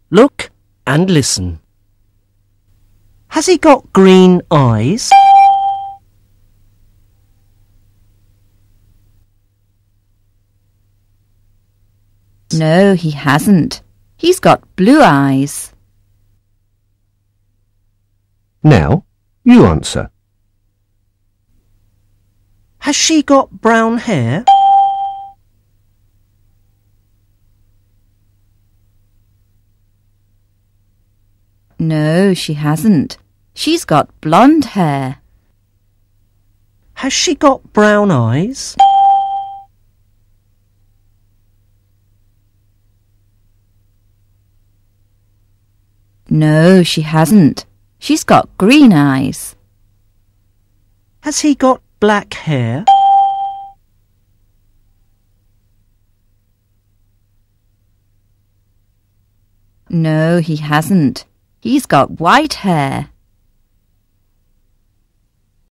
Look and listen. Has he got green eyes? No, he hasn't. He's got blue eyes. Now, you answer. Has she got brown hair? No, she hasn't. She's got blonde hair. Has she got brown eyes? No, she hasn't. She's got green eyes. Has he got black hair? No, he hasn't. He's got white hair.